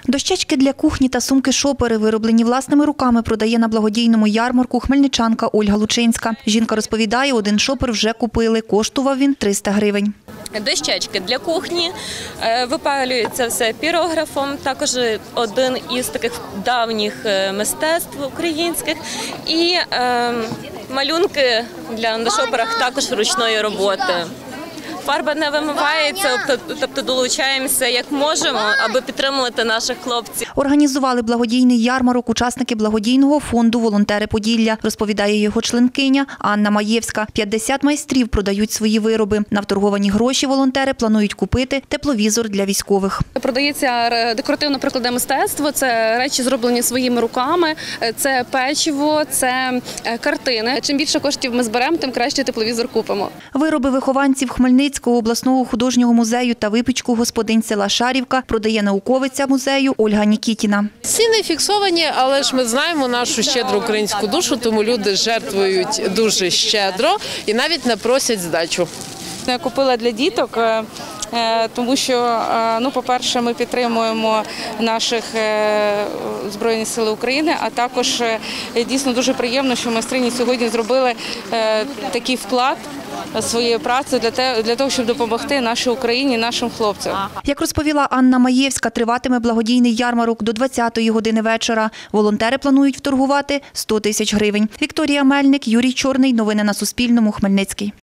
Дощечки для кухні та сумки-шопери, вироблені власними руками, продає на благодійному ярмарку хмельничанка Ольга Лучинська. Жінка розповідає, один шопер вже купили, коштував він 300 гривень. Дощечки для кухні, випалюється все пірографом, також один із таких давніх мистецтв українських. І малюнки на шоперах також ручної роботи. Фарба не вимивається, тобто долучаємося як можемо, аби підтримувати наших хлопців. Організували благодійний ярмарок учасники благодійного фонду «Волонтери Поділля», розповідає його членкиня Анна Маєвська. 50 майстрів продають свої вироби. На вторговані гроші волонтери планують купити тепловізор для військових. Продається декоративно-прикладне мистецтво, це речі, зроблені своїми руками, це печиво, це картини. Чим більше коштів ми зберемо, тим краще тепловізор купимо. Вироби вихованців Хмельницького обласного художнього музею та випічку господинь села Шарівка продає науковиця музею Ольга Нікітіна. Ціни фіксовані, але ж ми знаємо нашу щедру українську душу, тому люди жертвують дуже щедро і навіть не просять здачу. Я купила для діток, тому що, по-перше, ми підтримуємо наших Збройні Сили України, а також дійсно дуже приємно, що майстрині сьогодні зробили такий вклад своєї праці для того, щоб допомогти нашій Україні, нашим хлопцям. Як розповіла Анна Маєвська, триватиме благодійний ярмарок до 20-ї години вечора. Волонтери планують вторгувати 100 тисяч гривень. Вікторія Мельник, Юрій Чорний. Новини на Суспільному. Хмельницький.